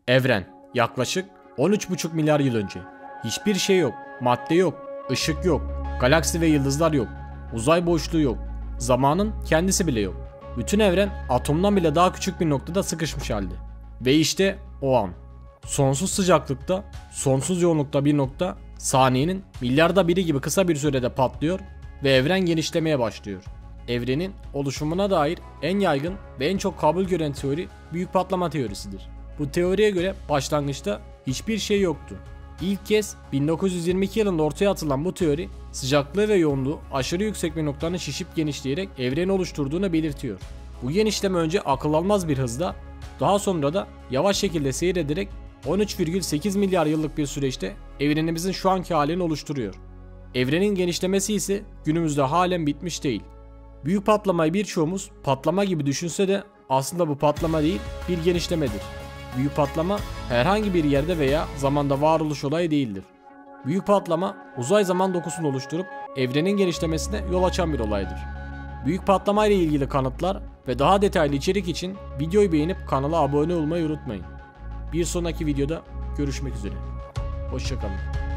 Evren yaklaşık 13,5 milyar yıl önce. Hiçbir şey yok, madde yok, ışık yok, galaksi ve yıldızlar yok, uzay boşluğu yok, zamanın kendisi bile yok. Bütün evren atomdan bile daha küçük bir noktada sıkışmış halde. Ve işte o an. Sonsuz sıcaklıkta, sonsuz yoğunlukta bir nokta saniyenin milyarda biri gibi kısa bir sürede patlıyor ve evren genişlemeye başlıyor. Evrenin oluşumuna dair en yaygın ve en çok kabul gören teori büyük patlama teorisidir. Bu teoriye göre başlangıçta hiçbir şey yoktu. İlk kez 1922 yılında ortaya atılan bu teori sıcaklığı ve yoğunluğu aşırı yüksek bir noktanın şişip genişleyerek evreni oluşturduğunu belirtiyor. Bu genişleme önce akıl almaz bir hızda, daha sonra da yavaş şekilde seyrederek 13,8 milyar yıllık bir süreçte evrenimizin şu anki halini oluşturuyor. Evrenin genişlemesi ise günümüzde halen bitmiş değil. Büyük patlamayı birçoğumuz patlama gibi düşünse de aslında bu patlama değil, bir genişlemedir. Büyük patlama herhangi bir yerde veya zamanda varoluş olayı değildir. Büyük patlama uzay zaman dokusunu oluşturup evrenin genişlemesine yol açan bir olaydır. Büyük patlama ile ilgili kanıtlar ve daha detaylı içerik için videoyu beğenip kanala abone olmayı unutmayın. Bir sonraki videoda görüşmek üzere. Hoşça kalın.